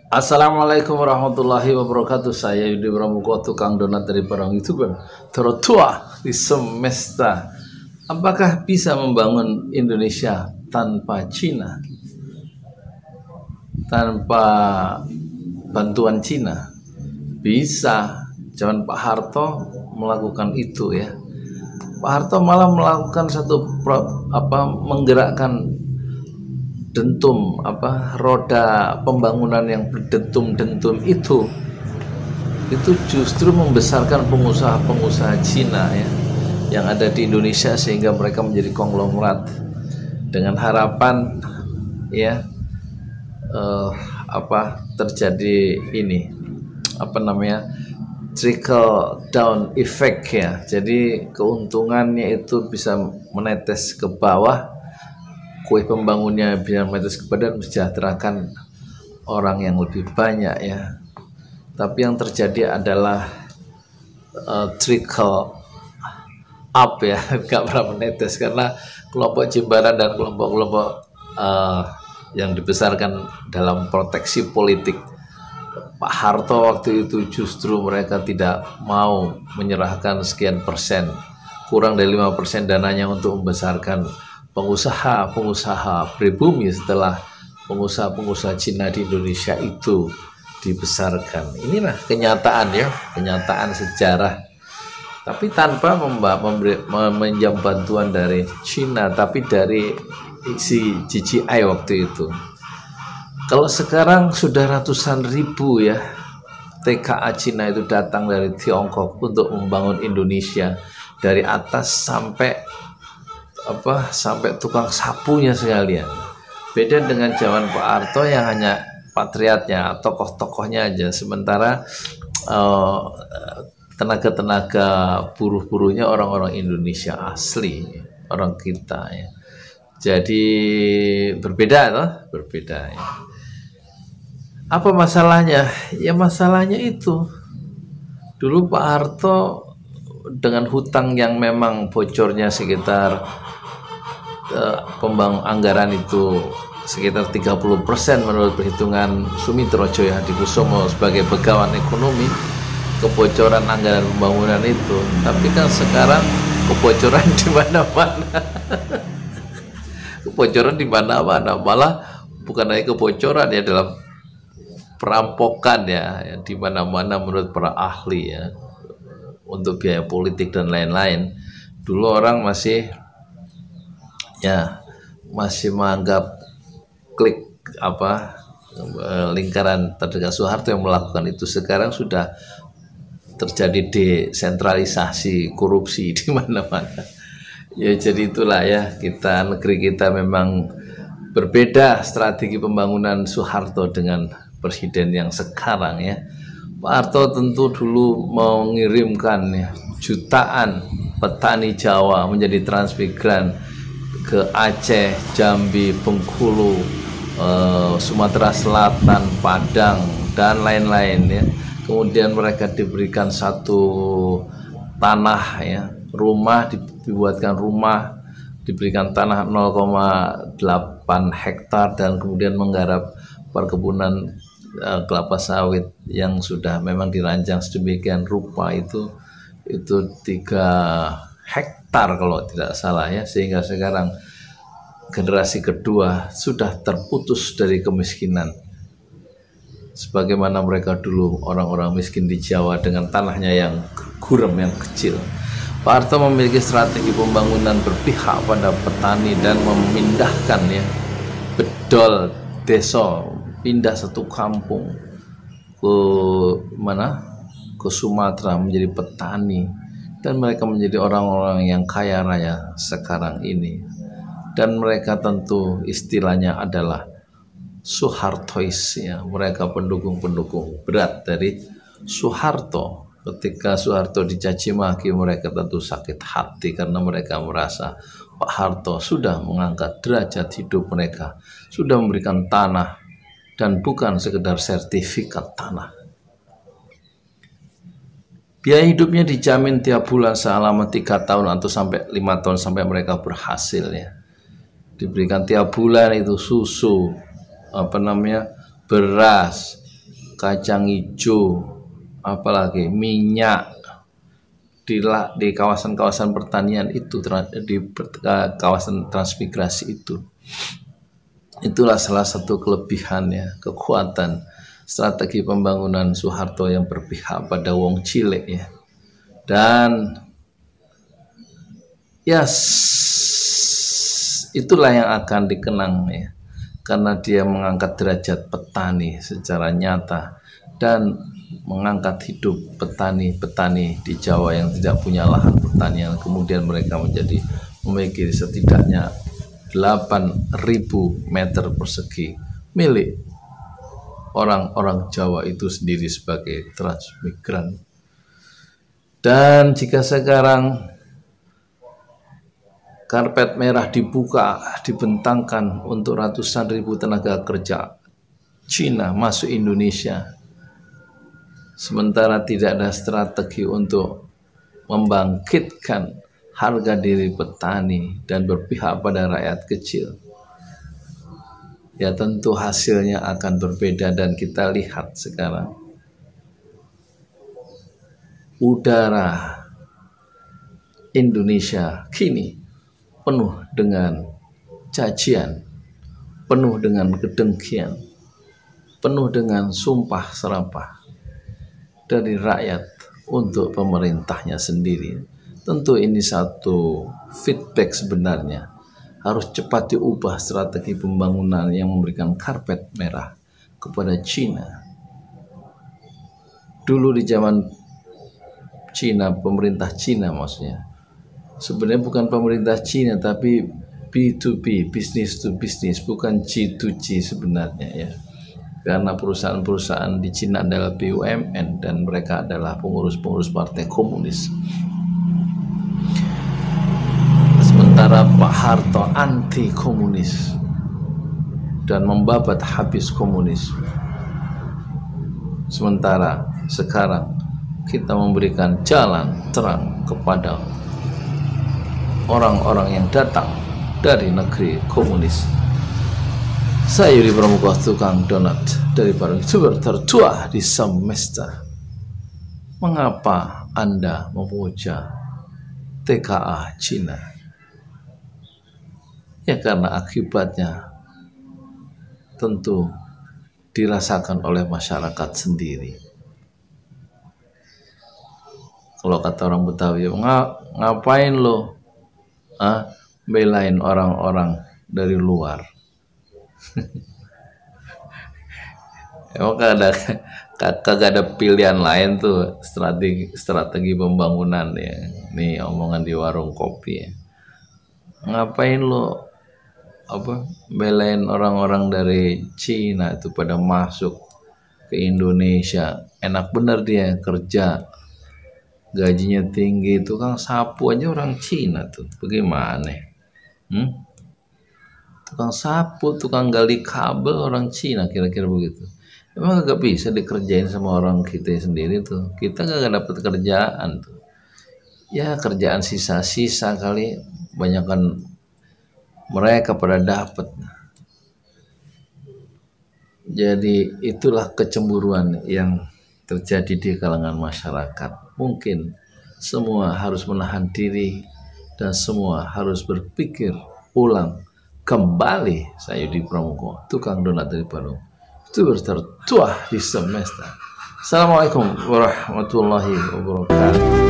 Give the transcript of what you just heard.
Assalamualaikum warahmatullahi wabarakatuh. Saya Yudi Pramuko, tukang donat dari para YouTuber tertua di semesta. Apakah bisa membangun Indonesia tanpa Cina? Tanpa bantuan Cina? Bisa. Zaman Pak Harto melakukan itu ya. Pak Harto malah melakukan menggerakkan dentum roda pembangunan yang berdentum-dentum itu justru membesarkan pengusaha-pengusaha Cina ya yang ada di Indonesia sehingga mereka menjadi konglomerat dengan harapan ya terjadi ini trickle down effect ya, jadi keuntungannya itu bisa menetes ke bawah, kue pembangunnya bisa menetes ke badan, mensejahterakan orang yang lebih banyak ya. Tapi yang terjadi adalah trickle up ya, nggak pernah menetes karena kelompok Jimbaran dan kelompok-kelompok yang dibesarkan dalam proteksi politik Pak Harto waktu itu justru mereka tidak mau menyerahkan sekian persen, kurang dari 5% dananya untuk membesarkan pengusaha-pengusaha pribumi setelah pengusaha-pengusaha Cina di Indonesia itu dibesarkan. Inilah kenyataan ya, kenyataan sejarah. Tapi tanpa meminjam bantuan dari Cina, tapi dari si GCI waktu itu. Kalau sekarang sudah ratusan ribu ya TKA Cina itu datang dari Tiongkok untuk membangun Indonesia dari atas sampai tukang sapunya sekalian. Beda dengan zaman Pak Harto yang hanya patriatnya, tokoh-tokohnya aja, sementara tenaga-tenaga buruh-buruhnya orang-orang Indonesia asli, orang kita ya. Jadi berbeda ya. Apa masalahnya? Ya masalahnya itu dulu Pak Harto dengan hutang yang memang bocornya sekitar anggaran itu sekitar 30% menurut perhitungan Sumitro Joyo Hadikusumo sebagai begawan ekonomi, kebocoran anggaran pembangunan itu. Tapi kan sekarang kebocoran di mana-mana. Kebocoran di mana-mana, malah bukan hanya kebocoran ya, dalam perampokan ya di mana-mana menurut para ahli ya, untuk biaya politik dan lain-lain. Dulu orang masih menganggap lingkaran terdekat Soeharto yang melakukan itu. Sekarang sudah terjadi desentralisasi korupsi di mana-mana. Ya jadi itulah ya, negeri kita memang berbeda strategi pembangunan Soeharto dengan presiden yang sekarang ya. Pak Harto tentu dulu mengirimkan ya, jutaan petani Jawa menjadi transmigran ke Aceh, Jambi, Bengkulu, Sumatera Selatan, Padang dan lain-lain ya. Kemudian mereka diberikan satu tanah ya, dibuatkan rumah, diberikan tanah 0,8 hektar dan kemudian menggarap perkebunan kelapa sawit yang sudah memang dirancang sedemikian rupa, itu 3 hektar kalau tidak salah ya, sehingga sekarang generasi kedua sudah terputus dari kemiskinan sebagaimana mereka dulu orang-orang miskin di Jawa dengan tanahnya yang gurem, yang kecil. Pak Harto memiliki strategi pembangunan berpihak pada petani dan memindahkan ya bedol desa, pindah satu kampung ke Sumatera menjadi petani, dan mereka menjadi orang-orang yang kaya raya sekarang ini. Dan mereka tentu istilahnya adalah Soehartois ya, mereka pendukung-pendukung berat dari Soeharto. Ketika Soeharto dicaci maki, mereka tentu sakit hati karena mereka merasa Pak Harto sudah mengangkat derajat hidup mereka, sudah memberikan tanah dan bukan sekedar sertifikat tanah. Biaya hidupnya dijamin tiap bulan selama 3 tahun atau sampai 5 tahun sampai mereka berhasil ya. Diberikan tiap bulan itu susu, beras, kacang hijau, apalagi minyak di kawasan-kawasan pertanian itu, di kawasan transmigrasi itu. Itulah salah satu kelebihannya, kekuatan strategi pembangunan Soeharto yang berpihak pada wong cilik ya. Dan itulah yang akan dikenang ya, karena dia mengangkat derajat petani secara nyata dan mengangkat hidup petani-petani di Jawa yang tidak punya lahan pertanian. Kemudian mereka memiliki setidaknya 8.000 meter persegi milik orang-orang Jawa itu sendiri sebagai transmigran. Dan jika sekarang karpet merah dibuka, dibentangkan untuk ratusan ribu tenaga kerja Cina masuk Indonesia, sementara tidak ada strategi untuk membangkitkan harga diri petani dan berpihak pada rakyat kecil, ya tentu hasilnya akan berbeda. Dan kita lihat sekarang udara Indonesia kini penuh dengan cacian, penuh dengan kedengkian, penuh dengan sumpah serapah dari rakyat untuk pemerintahnya sendiri. Tentu ini satu feedback sebenarnya. Harus cepat diubah strategi pembangunan yang memberikan karpet merah kepada Cina. Dulu di zaman Cina, pemerintah Cina maksudnya, sebenarnya bukan pemerintah Cina tapi B2B, business to business, bukan G2G sebenarnya ya. Karena perusahaan-perusahaan di Cina adalah BUMN dan mereka adalah pengurus-pengurus partai komunis. Sementara Pak Harto anti komunis dan membabat habis komunis. Sementara sekarang kita memberikan jalan terang kepada orang-orang yang datang dari negeri komunis. Saya Yudi Pramuka, tukang donat dari para YouTuber tertua di semesta. Mengapa Anda memuja TKA Cina? Ya karena akibatnya tentu dirasakan oleh masyarakat sendiri. Kalau kata orang Betawi, ngapain lo belain orang-orang dari luar? Emang kagak ada pilihan lain tuh strategi pembangunan ya. Nih omongan di warung kopi ya. Ngapain lo belain orang-orang dari Cina itu pada masuk ke Indonesia? Enak bener dia kerja, gajinya tinggi, tukang sapu aja orang Cina tuh. Bagaimana? Tukang sapu, tukang gali kabel orang Cina, kira-kira begitu. Emang gak bisa dikerjain sama orang kita sendiri tuh. Kita gak dapat kerjaan tuh. Ya kerjaan sisa-sisa kali, banyakan mereka pada dapat. Jadi itulah kecemburuan yang terjadi di kalangan masyarakat. Mungkin semua harus menahan diri dan semua harus berpikir ulang kembali. Saya Yudi Pramuka, tukang donat dari Bandung, YouTuber tertua di semesta. Assalamualaikum warahmatullahi wabarakatuh.